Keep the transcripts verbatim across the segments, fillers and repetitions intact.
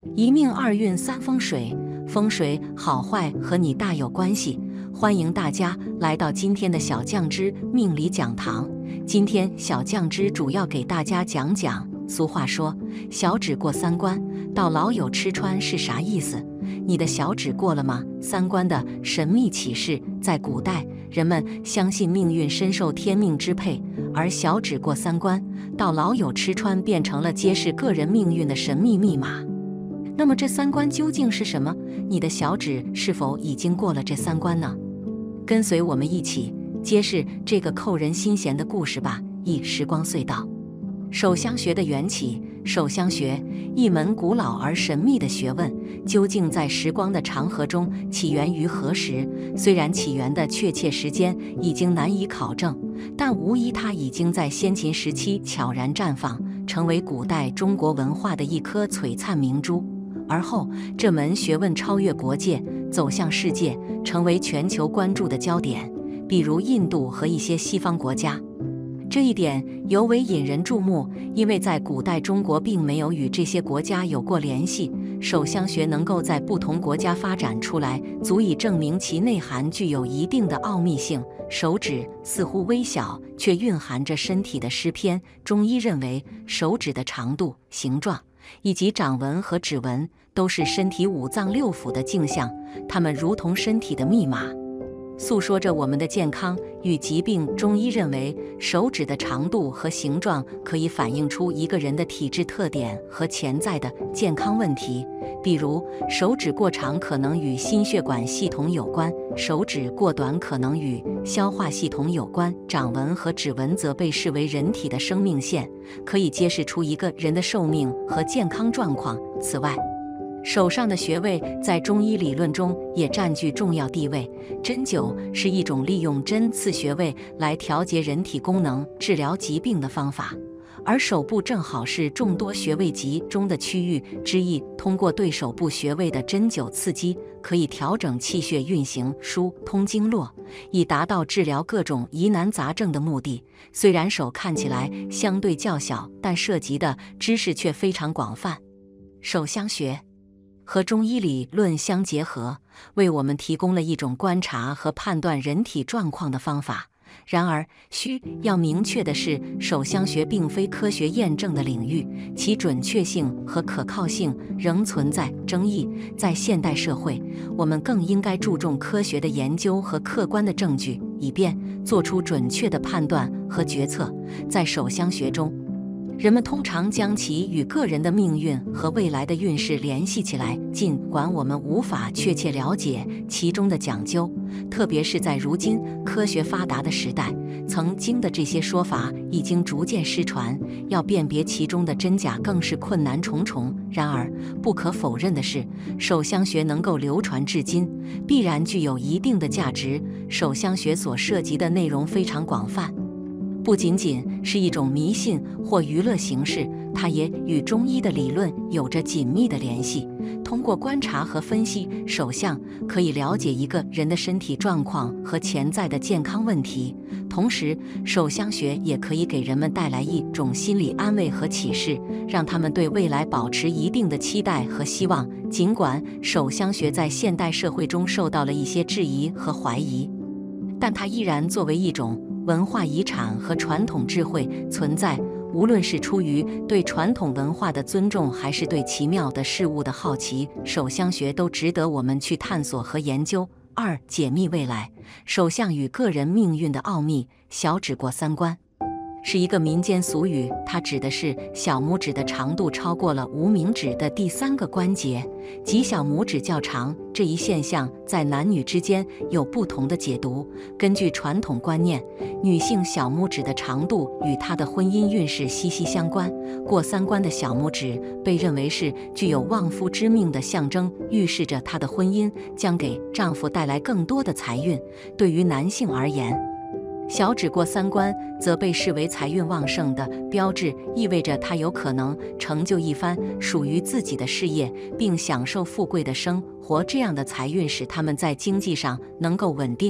一命二运三风水，风水好坏和你大有关系。欢迎大家来到今天的小酱之命理讲堂。今天小酱之主要给大家讲讲，俗话说小指过三关，到老有吃穿是啥意思？你的小指过了吗？三关的神秘启示，在古代人们相信命运深受天命支配，而小指过三关，到老有吃穿变成了揭示个人命运的神秘密码。那么这三关究竟是什么？你的小指是否已经过了这三关呢？跟随我们一起揭示这个扣人心弦的故事吧。一时光隧道，手相学的缘起。手相学，一门古老而神秘的学问，究竟在时光的长河中起源于何时？虽然起源的确切时间已经难以考证，但无疑它已经在先秦时期悄然绽放，成为古代中国文化的一颗璀璨明珠。而后，这门学问超越国界，走向世界，成为全球关注的焦点，比如印度和一些西方国家。这一点尤为引人注目，因为在古代中国并没有与这些国家有过联系。手相学能够在不同国家发展出来，足以证明其内涵具有一定的奥秘性。手指似乎微小，却蕴含着身体的诗篇。中医认为，手指的长度、形状以及掌纹和指纹都是身体五脏六腑的镜像，它们如同身体的密码，诉说着我们的健康与疾病。中医认为，手指的长度和形状可以反映出一个人的体质特点和潜在的健康问题。比如，手指过长可能与心血管系统有关，手指过短可能与消化系统有关。掌纹和指纹则被视为人体的生命线，可以揭示出一个人的寿命和健康状况。此外，手上的穴位在中医理论中也占据重要地位。针灸是一种利用针刺穴位来调节人体功能、治疗疾病的方法，而手部正好是众多穴位集中的区域之一。通过对手部穴位的针灸刺激，可以调整气血运行、疏通经络，以达到治疗各种疑难杂症的目的。虽然手看起来相对较小，但涉及的知识却非常广泛。手相学和中医理论相结合，为我们提供了一种观察和判断人体状况的方法。然而，需要明确的是，手相学并非科学验证的领域，其准确性和可靠性仍存在争议。在现代社会，我们更应该注重科学的研究和客观的证据，以便做出准确的判断和决策。在手相学中，人们通常将其与个人的命运和未来的运势联系起来，尽管我们无法确切了解其中的讲究，特别是在如今科学发达的时代，曾经的这些说法已经逐渐失传，要辨别其中的真假更是困难重重。然而，不可否认的是，手相学能够流传至今，必然具有一定的价值。手相学所涉及的内容非常广泛，不仅仅是一种迷信或娱乐形式，它也与中医的理论有着紧密的联系。通过观察和分析手相，可以了解一个人的身体状况和潜在的健康问题。同时，手相学也可以给人们带来一种心理安慰和启示，让他们对未来保持一定的期待和希望。尽管手相学在现代社会中受到了一些质疑和怀疑，但它依然作为一种文化遗产和传统智慧存在。无论是出于对传统文化的尊重，还是对奇妙的事物的好奇，手相学都值得我们去探索和研究。二、解密未来，手相与个人命运的奥秘。小指过三关是一个民间俗语，它指的是小拇指的长度超过了无名指的第三个关节，即小拇指较长。这一现象在男女之间有不同的解读。根据传统观念，女性小拇指的长度与她的婚姻运势息息相关。过三关的小拇指被认为是具有旺夫之命的象征，预示着她的婚姻将给丈夫带来更多的财运。对于男性而言，小指过三关则被视为财运旺盛的标志，意味着他有可能成就一番属于自己的事业，并享受富贵的生活。这样的财运使他们在经济上能够稳定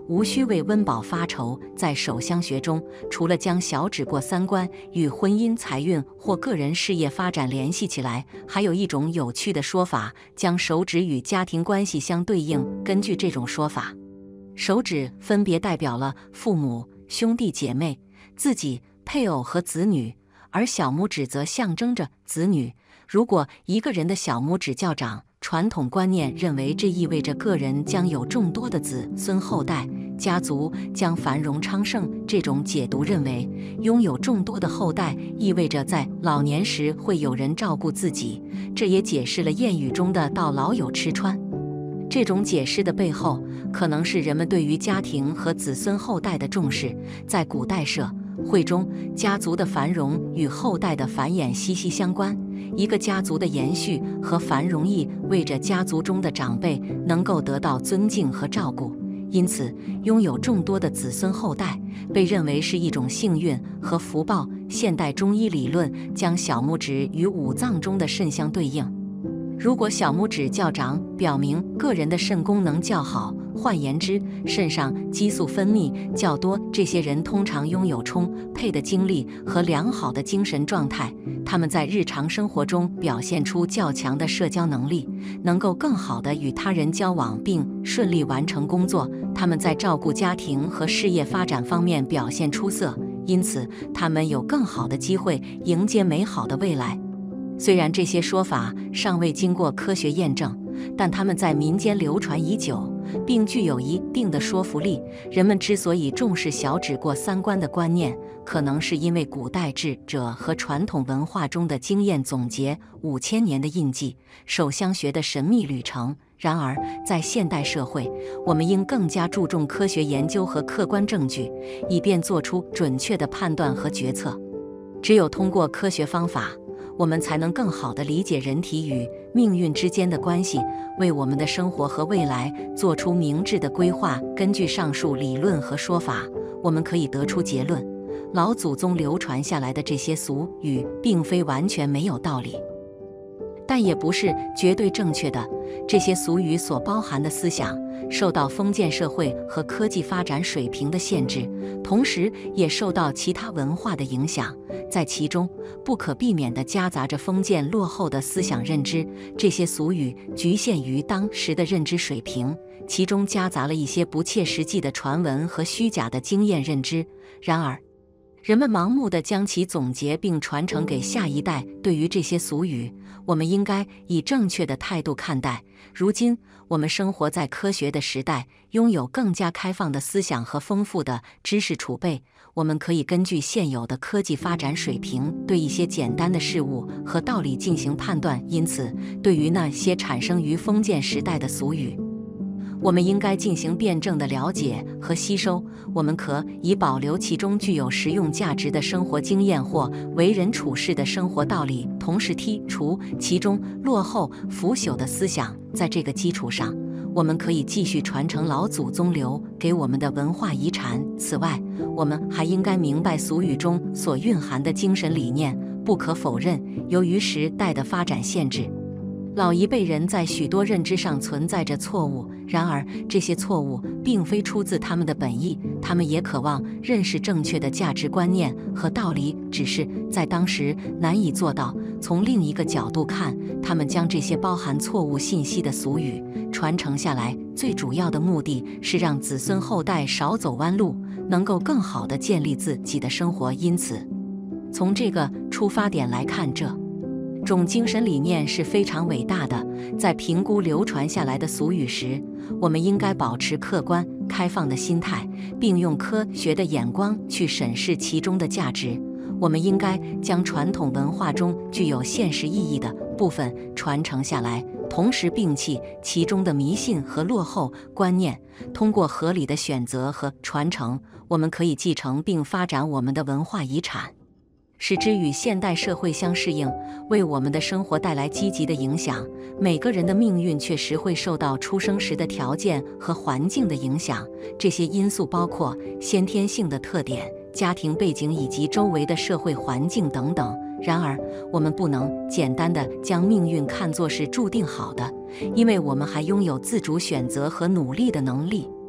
无需为温饱发愁。在手相学中，除了将小指过三关与婚姻、财运或个人事业发展联系起来，还有一种有趣的说法，将手指与家庭关系相对应。根据这种说法，手指分别代表了父母、兄弟姐妹、自己、配偶和子女，而小拇指则象征着子女。如果一个人的小拇指较长，传统观念认为这意味着个人将有众多的子孙后代，家族将繁荣昌盛。这种解读认为，拥有众多的后代意味着在老年时会有人照顾自己，这也解释了谚语中的“到老有吃穿”。这种解释的背后，可能是人们对于家庭和子孙后代的重视。在古代社会中，家族的繁荣与后代的繁衍息息相关。一个家族的延续和繁荣意味着家族中的长辈能够得到尊敬和照顾，因此拥有众多的子孙后代被认为是一种幸运和福报。现代中医理论将小拇指与五脏中的肾相对应。如果小拇指较长，表明个人的肾功能较好，换言之，肾上激素分泌较多。这些人通常拥有充沛的精力和良好的精神状态，他们在日常生活中表现出较强的社交能力，能够更好地与他人交往并顺利完成工作。他们在照顾家庭和事业发展方面表现出色，因此他们有更好的机会迎接美好的未来。虽然这些说法尚未经过科学验证，但它们在民间流传已久，并具有一定的说服力。人们之所以重视小指过三关的观念，可能是因为古代智者和传统文化中的经验总结五千年的印记，手相学的神秘旅程。然而，在现代社会，我们应更加注重科学研究和客观证据，以便做出准确的判断和决策。只有通过科学方法，我们才能更好地理解人体与命运之间的关系，为我们的生活和未来做出明智的规划。根据上述理论和说法，我们可以得出结论：老祖宗流传下来的这些俗语并非完全没有道理，但也不是绝对正确的。这些俗语所包含的思想受到封建社会和科技发展水平的限制，同时也受到其他文化的影响，在其中不可避免地夹杂着封建落后的思想认知。这些俗语局限于当时的认知水平，其中夹杂了一些不切实际的传闻和虚假的经验认知。然而，人们盲目地将其总结并传承给下一代。对于这些俗语，我们应该以正确的态度看待。如今，我们生活在科学的时代，拥有更加开放的思想和丰富的知识储备。我们可以根据现有的科技发展水平，对一些简单的事物和道理进行判断。因此，对于那些产生于封建时代的俗语，我们应该进行辩证的了解和吸收。我们可以保留其中具有实用价值的生活经验或为人处事的生活道理，同时剔除其中落后腐朽的思想。在这个基础上，我们可以继续传承老祖宗留给我们的文化遗产。此外，我们还应该明白俗语中所蕴含的精神理念。不可否认，由于时代的发展限制，老一辈人在许多认知上存在着错误，然而这些错误并非出自他们的本意，他们也渴望认识正确的价值观念和道理，只是在当时难以做到。从另一个角度看，他们将这些包含错误信息的俗语传承下来，最主要的目的是让子孙后代少走弯路，能够更好地建立自己的生活。因此，从这个出发点来看，这种精神理念是非常伟大的。在评估流传下来的俗语时，我们应该保持客观、开放的心态，并用科学的眼光去审视其中的价值。我们应该将传统文化中具有现实意义的部分传承下来，同时摒弃其中的迷信和落后观念。通过合理的选择和传承，我们可以继承并发展我们的文化遗产，使之与现代社会相适应，为我们的生活带来积极的影响。每个人的命运确实会受到出生时的条件和环境的影响，这些因素包括先天性的特点、家庭背景以及周围的社会环境等等。然而，我们不能简单地将命运看作是注定好的，因为我们还拥有自主选择和努力的能力。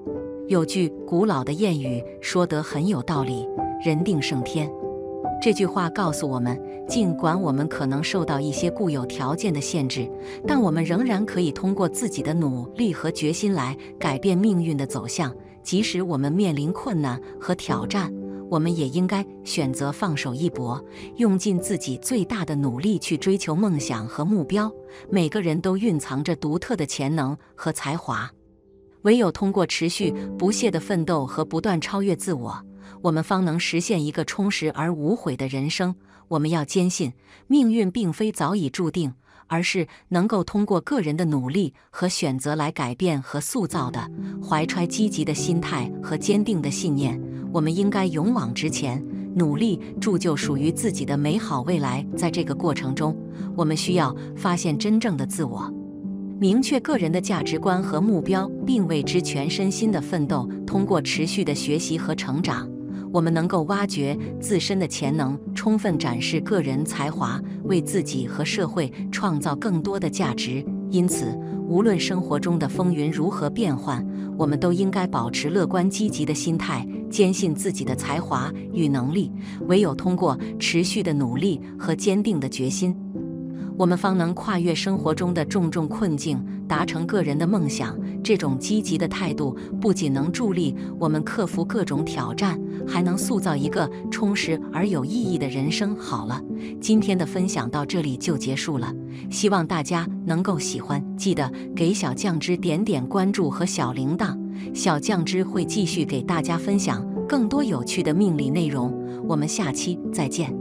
有句古老的谚语说得很有道理：人定胜天。这句话告诉我们，尽管我们可能受到一些固有条件的限制，但我们仍然可以通过自己的努力和决心来改变命运的走向。即使我们面临困难和挑战，我们也应该选择放手一搏，用尽自己最大的努力去追求梦想和目标。每个人都蕴藏着独特的潜能和才华，唯有通过持续不懈的奋斗和不断超越自我，我们方能实现一个充实而无悔的人生。我们要坚信，命运并非早已注定，而是能够通过个人的努力和选择来改变和塑造的。怀揣积极的心态和坚定的信念，我们应该勇往直前，努力铸就属于自己的美好未来。在这个过程中，我们需要发现真正的自我，明确个人的价值观和目标，并为之全身心的奋斗。通过持续的学习和成长，我们能够挖掘自身的潜能，充分展示个人才华，为自己和社会创造更多的价值。因此，无论生活中的风云如何变幻，我们都应该保持乐观积极的心态，坚信自己的才华与能力。唯有通过持续的努力和坚定的决心，我们方能跨越生活中的重重困境，达成个人的梦想。这种积极的态度不仅能助力我们克服各种挑战，还能塑造一个充实而有意义的人生。好了，今天的分享到这里就结束了，希望大家能够喜欢，记得给小酱汁点点关注和小铃铛，小酱汁会继续给大家分享更多有趣的命理内容。我们下期再见。